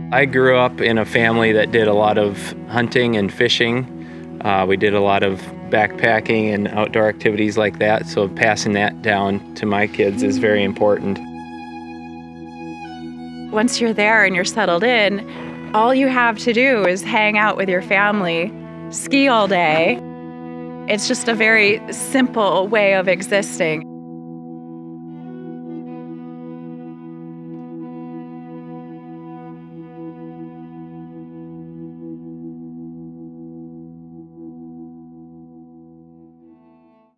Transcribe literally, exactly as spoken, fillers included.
I grew up in a family that did a lot of hunting and fishing. Uh, we did a lot of backpacking and outdoor activities like that, so passing that down to my kids is very important. Once you're there and you're settled in, all you have to do is hang out with your family, ski all day. It's just a very simple way of existing.